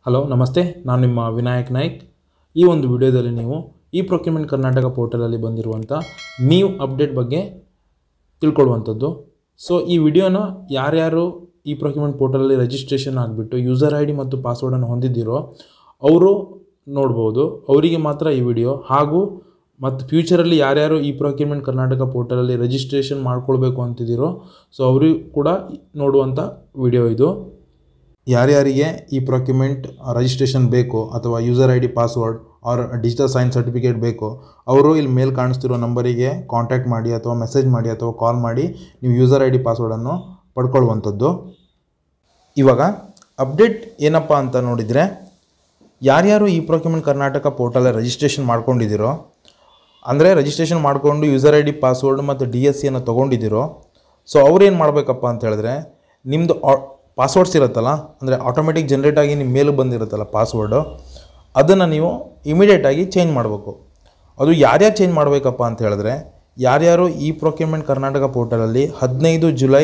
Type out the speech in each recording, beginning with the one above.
Hello ನಮಸ್ತೆ, ನಾನು ನಿಮ್ಮ ವಿನಾಯಕ್ ನಾಯ್ಕ್. ಈ ಒಂದು ವಿಡಿಯೋದಲ್ಲಿ ನೀವು e-procurement ಕರ್ನಾಟಕ ಪೋರ್ಟಲಲ್ಲಿ ಬಂದಿರುವಂಥ ನ್ಯೂ ಅಪ್ಡೇಟ್ ಬಗ್ಗೆ ತಿಳ್ಕೊಳ್ಳುವಂಥದ್ದು. ಸೊ ಈ ವಿಡಿಯೋನ ಯಾರ್ಯಾರು e-procurement ಪೋರ್ಟಲಲ್ಲಿ ರಿಜಿಸ್ಟ್ರೇಷನ್ ಆಗಿಬಿಟ್ಟು ಯೂಸರ್ ಐ ಡಿ ಮತ್ತು ಪಾಸ್ವರ್ಡನ್ನು ಹೊಂದಿದ್ದೀರೋ ಅವರು ನೋಡ್ಬೋದು. ಅವರಿಗೆ ಮಾತ್ರ ಈ ವಿಡಿಯೋ. ಹಾಗೂ ಮತ್ತು ಫ್ಯೂಚರಲ್ಲಿ ಯಾರ್ಯಾರು e-procurement ಕರ್ನಾಟಕ ಪೋರ್ಟಲಲ್ಲಿ ರಿಜಿಸ್ಟ್ರೇಷನ್ ಮಾಡ್ಕೊಳ್ಬೇಕು ಅಂತಿದ್ದೀರೋ ಸೊ ಅವರಿಗೂ ಕೂಡ ನೋಡುವಂಥ ವಿಡಿಯೋ ಇದು. ಯಾರ್ಯಾರಿಗೆ e-procurement ರಿಜಿಸ್ಟ್ರೇಷನ್ ಬೇಕು ಅಥವಾ user I D password or digital sign certificate ಬೇಕು, ಅವರು ಇಲ್ಲಿ ಮೇಲೆ ಕಾಣಿಸ್ತಿರೋ ನಂಬರಿಗೆ ಕಾಂಟ್ಯಾಕ್ಟ್ ಮಾಡಿ ಅಥವಾ ಮೆಸೇಜ್ ಮಾಡಿ ಅಥವಾ ಕಾಲ್ ಮಾಡಿ ನೀವು ಯೂಸರ್ ಐ ಡಿ ಪಾಸ್ವರ್ಡನ್ನು ಪಡ್ಕೊಳ್ಳುವಂಥದ್ದು. ಇವಾಗ ಅಪ್ಡೇಟ್ ಏನಪ್ಪ ಅಂತ ನೋಡಿದರೆ, ಯಾರ್ಯಾರು e-procurement ಕರ್ನಾಟಕ ಪೋರ್ಟಲ್ ರಿಜಿಸ್ಟ್ರೇಷನ್ ಮಾಡ್ಕೊಂಡಿದ್ದೀರೋ, ಅಂದರೆ ರಿಜಿಸ್ಟ್ರೇಷನ್ ಮಾಡಿಕೊಂಡು ಯೂಸರ್ ಐ ಡಿ ಪಾಸ್ವರ್ಡ್ ಮತ್ತು DSCಯನ್ನು ತೊಗೊಂಡಿದ್ದೀರೋ, ಸೊ ಅವ್ರೇನು ಮಾಡಬೇಕಪ್ಪ ಅಂತ ಹೇಳಿದ್ರೆ, ನಿಮ್ಮದು ಪಾಸ್ವರ್ಡ್ಸ್ ಇರುತ್ತಲ್ಲ, ಅಂದರೆ ಆಟೋಮೆಟಿಕ್ ಜನ್ರೇಟ್ ಆಗಿ ನಿಮ್ಮ ಮೇಲೂ ಬಂದಿರುತ್ತಲ್ಲ ಪಾಸ್ವರ್ಡು, ಅದನ್ನು ನೀವು ಇಮಿಡಿಯೇಟಾಗಿ ಚೇಂಜ್ ಮಾಡಬೇಕು. ಅದು ಯಾರ್ಯಾರು ಚೇಂಜ್ ಮಾಡಬೇಕಪ್ಪ ಅಂತ ಹೇಳಿದ್ರೆ, ಯಾರ್ಯಾರು e-procurement ಕರ್ನಾಟಕ ಪೋರ್ಟಲಲ್ಲಿ 15 ಜುಲೈ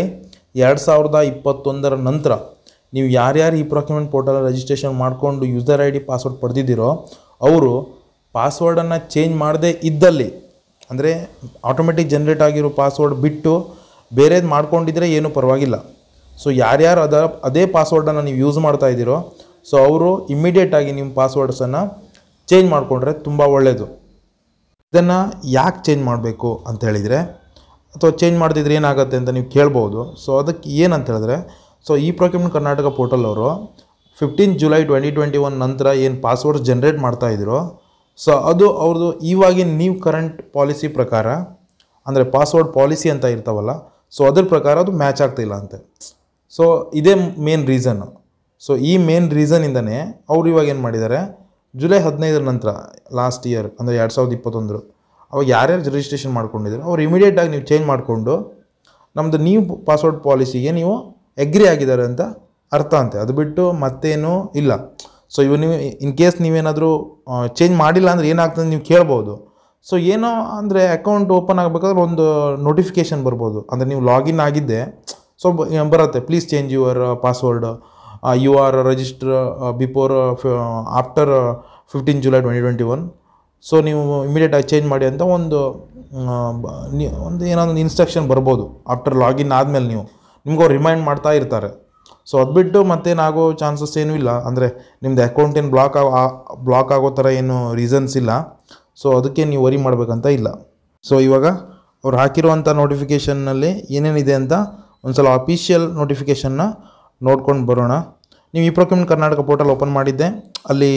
2021 ನಂತರ ನೀವು ಯಾರ್ಯಾರು e-procurement ಪೋರ್ಟಲ್ ರಿಜಿಸ್ಟ್ರೇಷನ್ ಮಾಡಿಕೊಂಡು ಯೂಸರ್ ಐ ಡಿ ಪಾಸ್ವರ್ಡ್ ಪಡೆದಿದ್ದೀರೋ ಅವರು ಪಾಸ್ವರ್ಡನ್ನು ಚೇಂಜ್ ಮಾಡದೇ ಇದ್ದಲ್ಲಿ, ಅಂದರೆ ಆಟೋಮೆಟಿಕ್ ಜನ್ರೇಟ್ ಆಗಿರೋ ಪಾಸ್ವರ್ಡ್ ಬಿಟ್ಟು ಬೇರೆದು ಮಾಡ್ಕೊಂಡಿದ್ರೆ ಏನೂ ಪರವಾಗಿಲ್ಲ. ಸೊ ಯಾರ್ಯಾರು ಅದೇ ಪಾಸ್ವರ್ಡನ್ನು ನೀವು ಯೂಸ್ ಮಾಡ್ತಾ ಇದ್ದೀರೋ ಸೊ ಅವರು ಇಮ್ಮಿಡಿಯೇಟಾಗಿ ನಿಮ್ಮ ಪಾಸ್ವರ್ಡ್ಸನ್ನು ಚೇಂಜ್ ಮಾಡಿಕೊಂಡ್ರೆ ತುಂಬ ಒಳ್ಳೆಯದು. ಇದನ್ನು ಯಾಕೆ ಚೇಂಜ್ ಮಾಡಬೇಕು ಅಂತ ಹೇಳಿದರೆ, ಅಥವಾ ಚೇಂಜ್ ಮಾಡ್ತಿದ್ರೆ ಏನಾಗುತ್ತೆ ಅಂತ ನೀವು ಕೇಳ್ಬೋದು. ಸೊ ಅದಕ್ಕೆ ಏನಂತ ಹೇಳಿದ್ರೆ, ಸೊ e-procurement ಕರ್ನಾಟಕ ಪೋರ್ಟಲ್ ಅವರು 15 ಜುಲೈ 2021 ನಂತರ ಏನು ಪಾಸ್ವರ್ಡ್ ಜನ್ರೇಟ್ ಮಾಡ್ತಾಯಿದ್ದೀರೋ ಸೊ ಅದು ಅವ್ರದ್ದು ಇವಾಗಿನ ನ್ಯೂ ಕರೆಂಟ್ ಪಾಲಿಸಿ ಪ್ರಕಾರ, ಅಂದರೆ ಪಾಸ್ವರ್ಡ್ ಪಾಲಿಸಿ ಅಂತ ಇರ್ತಾವಲ್ಲ, ಸೊ ಅದ್ರ ಪ್ರಕಾರ ಅದು ಮ್ಯಾಚ್ ಆಗ್ತಿಲ್ಲ ಅಂತೆ. ಸೊ ಇದೇ ಮೇನ್ ರೀಸನ್ನು. ಸೊ ಈ ಮೇನ್ ರೀಸನಿಂದನೇ ಅವರು ಇವಾಗ ಏನು ಮಾಡಿದ್ದಾರೆ, ಜುಲೈ 15 ನಂತರ ಲಾಸ್ಟ್ ಇಯರ್ ಅಂದರೆ 2021 ಅವಾಗ ಯಾರ್ಯಾರು ರಿಜಿಸ್ಟ್ರೇಷನ್ ಮಾಡ್ಕೊಂಡಿದ್ರು ಅವ್ರು ಇಮಿಡಿಯೇಟಾಗಿ ನೀವು ಚೇಂಜ್ ಮಾಡಿಕೊಂಡು ನಮ್ಮದು ನ್ಯೂ ಪಾಸ್ವರ್ಡ್ ಪಾಲಿಸಿಗೆ ನೀವು ಎಗ್ರಿ ಆಗಿದ್ದಾರೆ ಅಂತ ಅರ್ಥ ಅಂತೆ. ಅದು ಬಿಟ್ಟು ಮತ್ತೇನೂ ಇಲ್ಲ. ಸೊ ಇವು ನೀವು ಇನ್ ಕೇಸ್ ನೀವೇನಾದರೂ ಚೇಂಜ್ ಮಾಡಿಲ್ಲ ಅಂದರೆ ಏನಾಗ್ತದೆ ನೀವು ಕೇಳ್ಬೋದು. ಸೊ ಏನೋ ಅಂದರೆ ಅಕೌಂಟ್ ಓಪನ್ ಆಗಬೇಕಾದ್ರೆ ಒಂದು ನೋಟಿಫಿಕೇಷನ್ ಬರ್ಬೋದು, ಅಂದರೆ ನೀವು ಲಾಗಿನ್ ಆಗಿದ್ದೆ ಸೊ ಬರುತ್ತೆ, please change your password, you are register before after 15 July 2021. So ನೀವು ಇಮಿಡಿಯೇಟಾಗಿ ಚೇಂಜ್ ಮಾಡಿ ಅಂತ ಒಂದು ಏನೋ ಒಂದು ಇನ್ಸ್ಟ್ರಕ್ಷನ್ ಬರ್ಬೋದು ಆಫ್ಟರ್ ಲಾಗಿನ್ ಆದಮೇಲೆ. ನಿಮ್ಗೆ ಅವ್ರು ರಿಮೈಂಡ್ ಮಾಡ್ತಾ ಇರ್ತಾರೆ. ಸೊ ಅದು ಬಿಟ್ಟು ಮತ್ತೇನಾಗೋ ಚಾನ್ಸಸ್ ಏನೂ ಇಲ್ಲ, ಅಂದರೆ ನಿಮ್ಮದು ಅಕೌಂಟ್ ಏನು ಬ್ಲಾಕ್ ಆಗೋ ಥರ ಏನು ರೀಸನ್ಸ್ ಇಲ್ಲ. ಸೊ ಅದಕ್ಕೆ ನೀವು ವರಿ ಮಾಡಬೇಕಂತ ಇಲ್ಲ. ಸೊ ಇವಾಗ ಅವ್ರು ಹಾಕಿರುವಂಥ ನೋಟಿಫಿಕೇಷನ್ನಲ್ಲಿ ಏನೇನಿದೆ ಅಂತ ಒಂದ್ಸಲ ಅಫಿಷಿಯಲ್ ನೋಟಿಫಿಕೇಷನ್ನ ನೋಡ್ಕೊಂಡು ಬರೋಣ. ನೀವು e-procurement ಕರ್ನಾಟಕ ಪೋರ್ಟಲ್ ಓಪನ್ ಮಾಡಿದ್ದೆ, ಅಲ್ಲಿ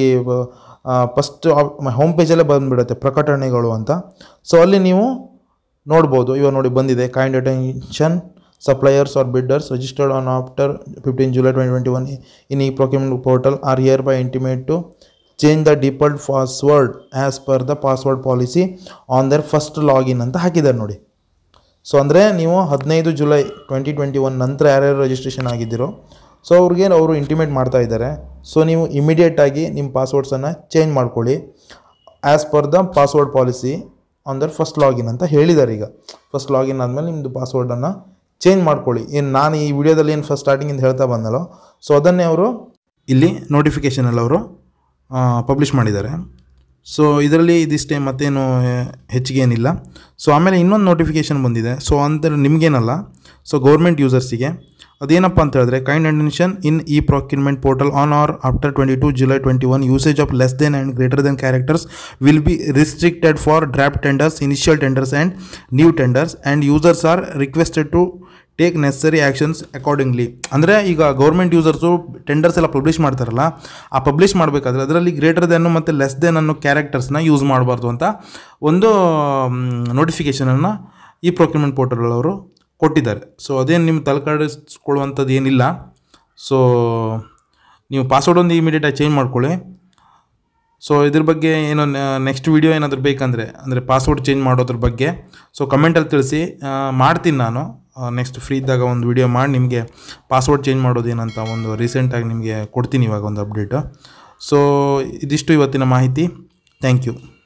ಫಸ್ಟ್ ಹೋಮ್ ಪೇಜಲ್ಲೇ ಬಂದುಬಿಡುತ್ತೆ ಪ್ರಕಟಣೆಗಳು ಅಂತ. ಸೊ ಅಲ್ಲಿ ನೀವು ನೋಡ್ಬೋದು. ಇವಾಗ ನೋಡಿ ಬಂದಿದೆ, kind attention suppliers or bidders registered on after 15 July 2021 in e-procurement portal are hereby intimated to change the default password as per the password policy on their first login ಅಂತ ಹಾಕಿದ್ದಾರೆ ನೋಡಿ. ಸೊ ಅಂದರೆ ನೀವು 15 ಜುಲೈ 2021 ನಂತರ ಯಾರ್ಯಾರು registration ಆಗಿದ್ದೀರೋ so ಅವ್ರಿಗೆ ಅವರು intimate ಮಾಡ್ತಾ ಇದ್ದಾರೆ. ಸೊ ನೀವು ಇಮಿಡಿಯೇಟಾಗಿ ನಿಮ್ಮ ಪಾಸ್ವರ್ಡ್ಸನ್ನು ಚೇಂಜ್ ಮಾಡ್ಕೊಳ್ಳಿ as per the password policy on their first login ಅಂತ ಹೇಳಿದ್ದಾರೆ. ಈಗ ಫಸ್ಟ್ ಲಾಗಿನ್ ಆದಮೇಲೆ ನಿಮ್ಮದು ಪಾಸ್ವರ್ಡನ್ನು ಚೇಂಜ್ ಮಾಡ್ಕೊಳ್ಳಿ. ಏನು ನಾನು ಈ ವಿಡಿಯೋದಲ್ಲಿ ಏನು ಫಸ್ಟ್ ಸ್ಟಾರ್ಟಿಂಗಿಂದ ಹೇಳ್ತಾ ಬಂದಲ್ಲೋ ಸೊ ಅದನ್ನೇ ಅವರು ಇಲ್ಲಿ ನೋಟಿಫಿಕೇಷನಲ್ಲಿ ಅವರು ಪಬ್ಲಿಷ್ ಮಾಡಿದ್ದಾರೆ. ಸೊ ಇದರಲ್ಲಿ ಇದಿಷ್ಟೇ, ಮತ್ತೇನು ಹೆಚ್ಚಿಗೆ ಏನಿಲ್ಲ. ಸೊ ಆಮೇಲೆ ಇನ್ನೊಂದು ನೋಟಿಫಿಕೇಷನ್ ಬಂದಿದೆ. ಸೊ ಅಂದರೆ ನಿಮಗೇನಲ್ಲ, ಸೊ ಗೌರ್ಮೆಂಟ್ ಯೂಸರ್ಸಿಗೆ ಅದೇನಪ್ಪ ಅಂತ ಹೇಳಿದ್ರೆ, kind attention in e-procurement portal on or after 22 July 21 usage of less than and greater than characters will be restricted for draft tenders, initial tenders and new tenders, and users are requested to take necessary actions accordingly. ಅಂದರೆ ಈಗ government users tenders ಎಲ್ಲ publish ಮಾಡ್ತಾರಲ್ಲ, ಆ publish ಮಾಡಬೇಕಾದ್ರೆ ಅದರಲ್ಲಿ greater ದೆನ್ನು ಮತ್ತು less than ಅನ್ನೋ ಕ್ಯಾರೆಕ್ಟರ್ಸ್ನ use ಮಾಡಬಾರ್ದು ಅಂತ ಒಂದು ನೋಟಿಫಿಕೇಷನನ್ನು e-procurement ಪೋರ್ಟಲ್ ಅವರು ಕೊಟ್ಟಿದ್ದಾರೆ. ಸೊ ಅದೇನು ನಿಮ್ಮ ತಲೆಕಾಡಿಸ್ಕೊಳ್ಳುವಂಥದ್ದು ಏನಿಲ್ಲ. ಸೊ ನೀವು ಪಾಸ್ವರ್ಡ್ ಒಂದು ಇಮಿಡಿಯೇಟಾಗಿ ಚೇಂಜ್ ಮಾಡ್ಕೊಳ್ಳಿ. ಸೊ ಇದ್ರ ಬಗ್ಗೆ ಏನೋ ನೆಕ್ಸ್ಟ್ ವೀಡಿಯೋ ಏನಾದರೂ ಬೇಕಂದರೆ, ಅಂದರೆ ಪಾಸ್ವರ್ಡ್ ಚೇಂಜ್ ಮಾಡೋದ್ರ ಬಗ್ಗೆ ಸೊ ಕಮೆಂಟಲ್ಲಿ ತಿಳಿಸಿ, ಮಾಡ್ತೀನಿ ನಾನು. ನೆಕ್ಸ್ಟ್ ಫ್ರೀ ಇದ್ದಾಗ ಒಂದು ವಿಡಿಯೋ ಮಾಡಿ ನಿಮಗೆ ಪಾಸ್ವರ್ಡ್ ಚೇಂಜ್ ಮಾಡೋದೇನಂತ ಒಂದು ರೀಸೆಂಟಾಗಿ ನಿಮಗೆ ಕೊಡ್ತೀನಿ ಇವಾಗ ಒಂದು ಅಪ್ಡೇಟು. ಸೊ ಇದಿಷ್ಟು ಇವತ್ತಿನ ಮಾಹಿತಿ. Thank you.